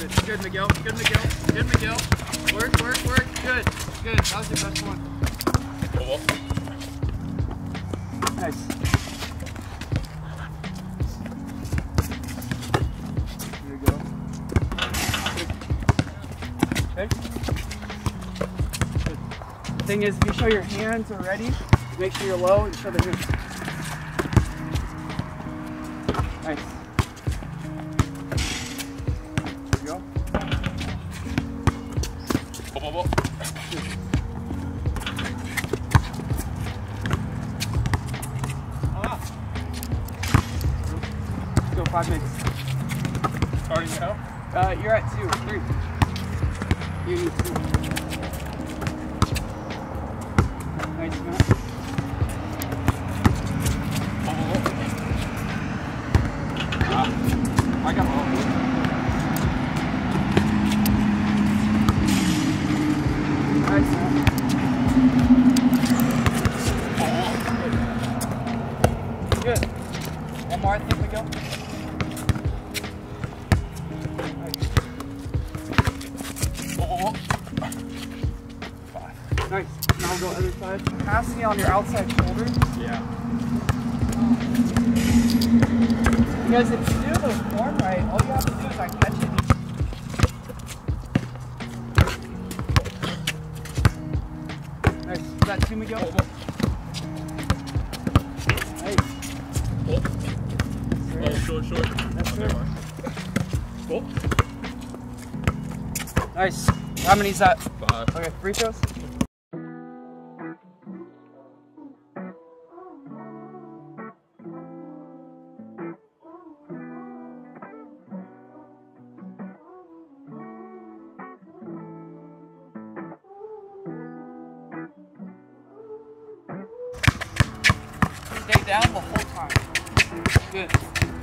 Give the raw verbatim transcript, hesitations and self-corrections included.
Good, good, Miguel. Good, Miguel. Good, Miguel. Work, work, work. Good, good. That was your best one. Nice. Here we go. Okay. Good. The thing is, if you show your hands already, make sure you're low and show the hands. Nice. There you go. Let's go five minutes. Starting now? Uh, you're at two or three. You need two. Nice, Matt. Ah, I got all of it. Nice, Matt. Good. One more, I think we go. Nice. Now we'll go other side. Passing it on your outside shoulder. Yeah. Because if you do the form right, all you have to do is like catch it. Nice. Is that two, Miguel? Nice. Oh, short, short. That's good. Cool. Nice. How many is that? Five. Okay, free throws. Stay down the whole time. Good.